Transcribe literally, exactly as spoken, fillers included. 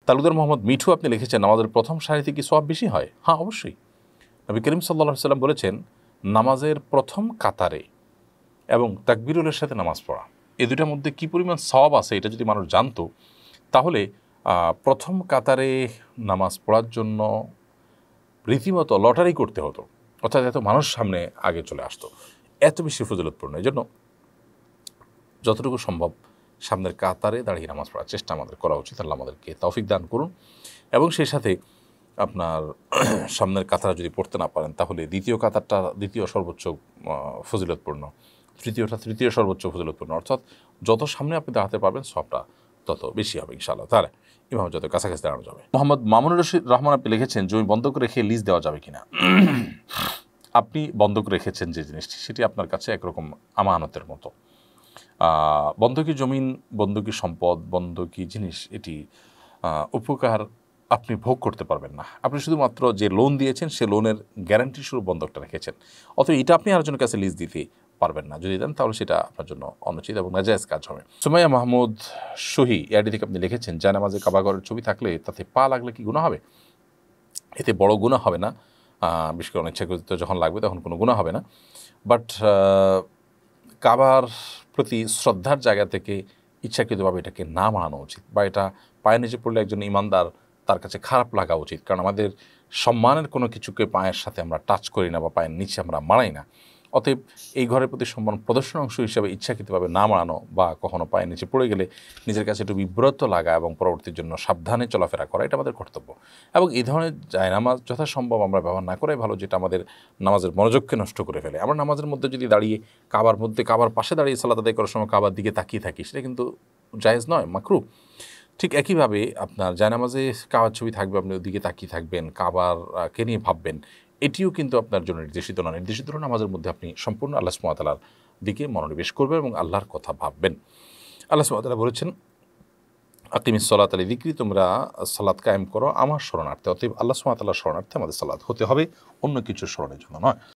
তালুকদার মোহাম্মদ মিঠু আপনি লিখেছেন, নামাজের প্রথম সারিতে কি সওয়াব বেশি হয়? হ্যাঁ, অবশ্যই। নবী করিম সাল্লাল্লাহু আলাইহি সাল্লাম বলেছেন, নামাজের প্রথম কাতারে এবং তাকবীরুলের সাথে নামাজ পড়া, এই দুটার মধ্যে কী পরিমাণ সওয়াব আছে এটা যদি মানুষ জানতো, তাহলে প্রথম কাতারে নামাজ পড়ার জন্য রীতিমতো লটারি করতে হতো, অর্থাৎ এত মানুষ সামনে আগে চলে আসতো, এত বেশি ফজিলতপূর্ণ। এই জন্য যতটুকু সম্ভব সামনের কাতারে দাঁড়িয়ে নামাজ পড়ার চেষ্টা আমাদের করা উচিত। আল্লাহ আমাদেরকে তৌফিক দান করুন। এবং সেই সাথে আপনার সামনের কাতারা যদি পড়তে না পারেন, তাহলে দ্বিতীয় কাতারটা দ্বিতীয় সর্বোচ্চ ফজিলতপূর্ণ, তৃতীয়টা তৃতীয় সর্বোচ্চ ফজিলতপূর্ণ, অর্থাৎ যত সামনে আপনি দাঁড়াতে পারবেন সবটা তত বেশি হবে ইনশাআল্লাহ। তাহলে ইমাম যত কাছাকাছি দাঁড়ানো যাবে। মোহাম্মদ মামুনুর রশিদ রহমান আপনি লিখেছেন, জমি বন্ধ করে রেখে লিজ দেওয়া যাবে কিনা? আপনি বন্ধক রেখেছেন যে জিনিসটি, সেটি আপনার কাছে একরকম আমানতের মতো। বন্ধকি জমিন, বন্ধকি সম্পদ, বন্ধকি জিনিস, এটি উপকার আপনি ভোগ করতে পারবেন না। আপনি শুধুমাত্র যে লোন দিয়েছেন সে লোনের গ্যারান্টি স্বরূপ বন্ধকটা রেখেছেন, অথবা এটা আপনি আরেকজনের কাছে লিজ দিতে পারবেন না। যদি দেন তাহলে সেটা আপনার জন্য অনুচিত এবং নাজায়েজ কাজ হবে। সুমাইয়া মাহমুদ সহি এআইডি থেকে আপনি লিখেছেন, জায়নামাজে কাবাঘরের ছবি থাকলে তাতে পা লাগলে কি গুনাহ হবে? এতে বড় গুনাহ হবে না, বিশেষ করে অনিচ্ছাকৃত যখন লাগবে তখন কোনো গুনাহ হবে না। বাট কাবার প্রতি শ্রদ্ধার জায়গা থেকে ইচ্ছাকৃতভাবে এটাকে না মানানো উচিত, বা এটা পায়ের নিচে পড়লে একজন ইমানদার তার কাছে খারাপ লাগা উচিত। কারণ আমাদের সম্মানের কোনো কিছুকে পায়ের সাথে আমরা টাচ করি না বা পায়ের নিচে আমরা মানাই না। অতএব এই ঘরের প্রতি সম্মান প্রদর্শন অংশ হিসাবে ইচ্ছাকৃতভাবে না মানানো বা কখনো পায়ের নিচে পড়ে গেলে নিজের কাছে একটু বিব্রত লাগা এবং পরবর্তীর জন্য সাবধানে চলাফেরা করা, এটা আমাদের কর্তব্য। এবং এই ধরনের জায়নামাজ যথাসম্ভব আমরা ব্যবহার না করাই ভালো, যেটা আমাদের নামাজের মনোযোগকে নষ্ট করে ফেলে। আমরা নামাজের মধ্যে যদি দাঁড়িয়ে কাবার মধ্যে কাবার পাশে দাঁড়িয়ে সালাত আদায় করার সময় কাবার দিকে তাকিয়ে থাকি, সেটা কিন্তু জায়েজ নয়, মাকরুহ। ঠিক একইভাবে আপনার জায়নামাজে কাবার ছবি থাকবে, আপনি ওদিকে তাকিয়ে থাকবেন, কাবারকে নিয়ে ভাববেন, এটিও কিন্তু আপনার জন্য নির্দেশিত না। নির্দেশিত হলো নামাজের মধ্যে আপনি সম্পূর্ণ আল্লাহ সুবহানাহু ওয়া তাআলার দিকে মনোনিবেশ করবেন এবং আল্লাহর কথা ভাববেন। আল্লাহ সুবহানাহু ওয়া তাআলা বলেছেন, আকিমিস সালাতা লিযিকরি, তোমরা সালাত কায়েম করো আমার শরণার্থে। অতএব আল্লাহ সুবহানাহু ওয়া তাআলার শরণার্থে আমাদের সালাত হতে হবে, অন্য কিছুর স্মরণের জন্য নয়।